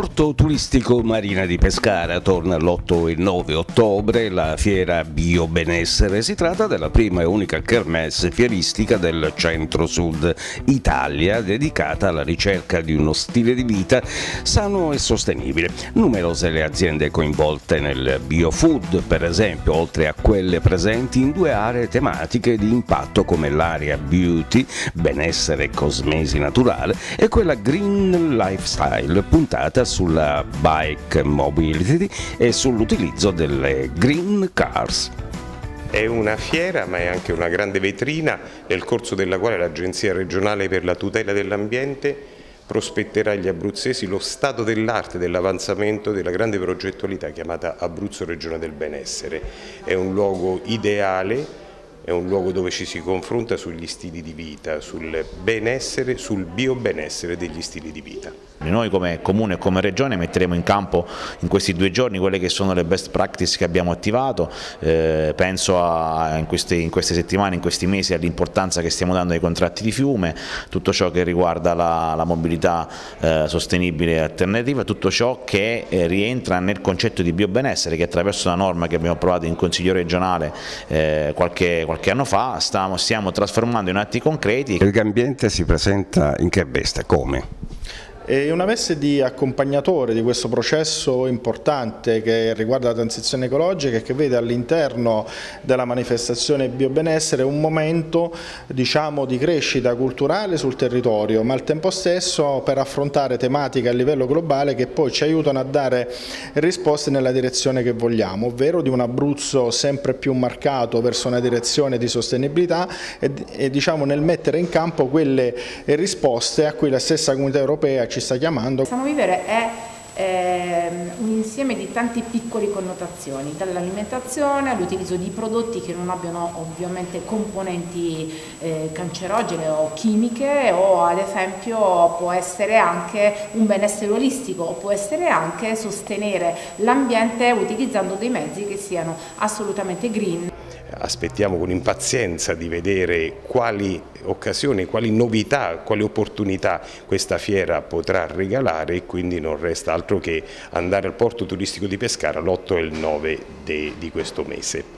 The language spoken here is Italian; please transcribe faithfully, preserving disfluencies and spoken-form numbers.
Porto turistico Marina di Pescara torna l'otto e nove ottobre la fiera Biobenessere. Si tratta della prima e unica kermesse fieristica del centro-sud Italia dedicata alla ricerca di uno stile di vita sano e sostenibile. Numerose le aziende coinvolte nel biofood, per esempio, oltre a quelle presenti in due aree tematiche di impatto come l'area beauty, benessere e cosmesi naturale, e quella green lifestyle, puntata sulla bike mobility e sull'utilizzo delle green cars. È una fiera, ma è anche una grande vetrina nel corso della quale l'Agenzia regionale per la tutela dell'ambiente prospetterà agli abruzzesi lo stato dell'arte dell'avanzamento della grande progettualità chiamata Abruzzo Regione del Benessere. È un luogo ideale, è un luogo dove ci si confronta sugli stili di vita, sul benessere, sul biobenessere degli stili di vita. Noi come Comune e come Regione metteremo in campo in questi due giorni quelle che sono le best practice che abbiamo attivato, eh, penso a, in, queste, in queste settimane, in questi mesi, all'importanza che stiamo dando ai contratti di fiume, tutto ciò che riguarda la, la mobilità eh, sostenibile e alternativa, tutto ciò che eh, rientra nel concetto di biobenessere che attraverso una norma che abbiamo approvato in Consiglio regionale eh, qualche, qualche anno fa stiamo, stiamo trasformando in atti concreti. Il Gambiente si presenta in che veste? Come? È una veste di accompagnatore di questo processo importante che riguarda la transizione ecologica e che vede all'interno della manifestazione Biobenessere un momento, diciamo, di crescita culturale sul territorio, ma al tempo stesso per affrontare tematiche a livello globale che poi ci aiutano a dare risposte nella direzione che vogliamo, ovvero di un Abruzzo sempre più marcato verso una direzione di sostenibilità e, e diciamo, nel mettere in campo quelle risposte a cui la stessa Comunità Europea ci sta chiamando. Sano Vivere è eh, un insieme di tante piccole connotazioni, dall'alimentazione all'utilizzo di prodotti che non abbiano ovviamente componenti eh, cancerogene o chimiche, o ad esempio può essere anche un benessere olistico, o può essere anche sostenere l'ambiente utilizzando dei mezzi che siano assolutamente green. Aspettiamo con impazienza di vedere quali occasioni, quali novità, quali opportunità questa fiera potrà regalare, e quindi non resta altro che andare al porto turistico di Pescara l'otto e il nove di questo mese.